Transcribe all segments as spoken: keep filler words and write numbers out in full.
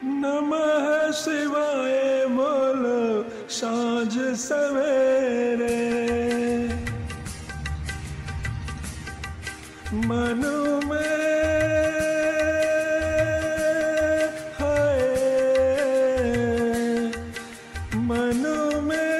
नमः शिवाय बोलो साँझ सवेरे, मनु में हाय मनु में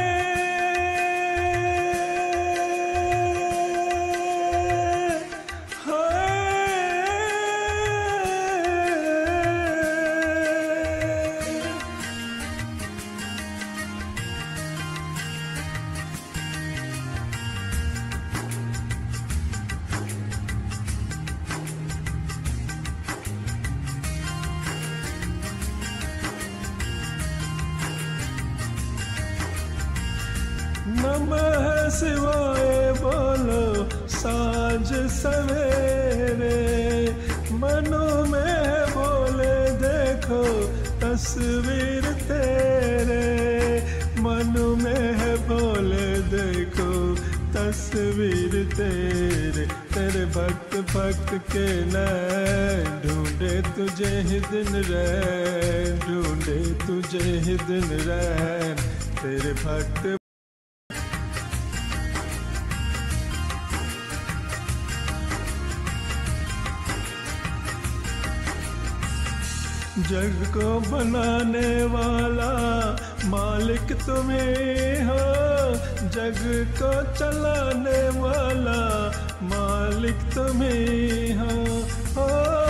नमः शिवाय बोलो साँझ सवेरे, मनु में बोले देखो तस्वीर तेरे, मनु में बोले देखो तस्वीर तेरे, तेरे भक्त भक्त के नैन ढूंढे तुझे ही दिन रैन, ढूंढे तुझे ही दिन रैन, तेरे भक्त जग को बनाने वाला मालिक तुम्हें हो, जग को चलाने वाला मालिक तुम्हें हो, हो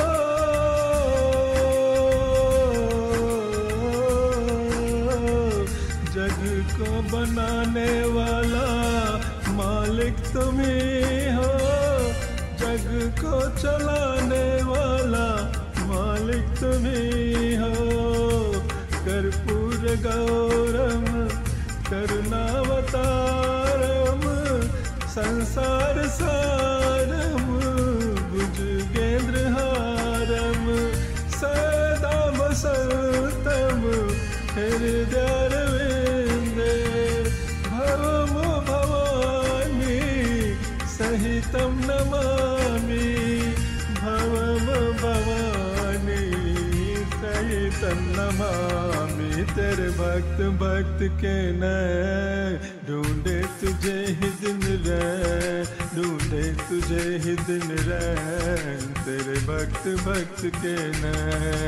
जग को बनाने वाला मालिक तुम्हें हो, जग को चलाने वाला मालिक तुम्हीं हो, कर्पूर गौरम करुणावतारम संसार सारम भुजगेंद्र हारम सदा वसंतम हृदयारविंदे भवम भवानी सहितं नमामि, भवम भवानी सहितं नमामि, तेरे भक्त भक्त के नैन ढूंढे तुझे ही दिन रैन, ढूंढे तुझे ही दिन रैन, तेरे भक्त भक्त के नैन।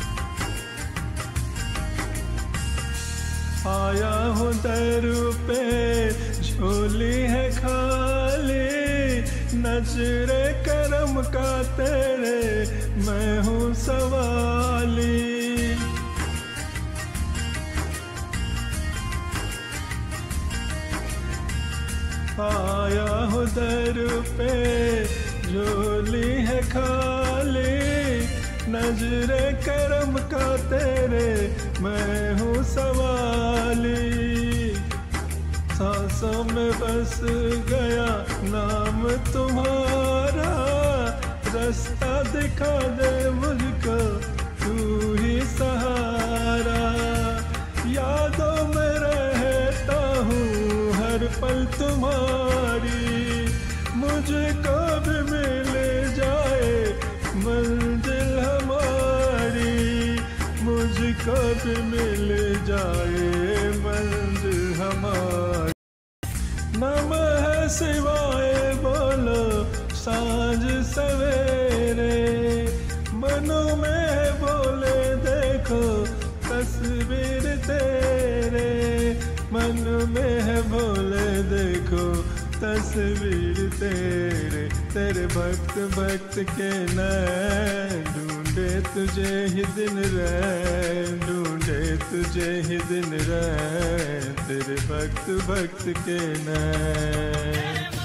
आया हूँ दर पे झोली है खाली, नजरे करम का तेरे मैं हूँ सवाली, आया हूँ दर पे झोली है खाली, नजरे करम का तेरे मैं हूँ सवाली, सांसों में बस गया नाम तुम्हारा, रास्ता दिखा दे मुझको तू ही सहारा, यादों में रहता हूँ हर पल तुम्हारी, मुझको भी मिल जाए मंजिल हमारी, मुझको भी मिल जाए मंजिल हमारी। नमः शिवाय बोलो साँझ सवेरे, मनु में बोले देखो तस्वीर तेरे, मनु में बोले देखो तस्वीर तेरे, तेरे भक्त भक्त के नैन ढूंढे तुझे ही दिन रैन, ढूंढे तुझे ही दिन रैन, तेरे भक्त भक्त के नैन।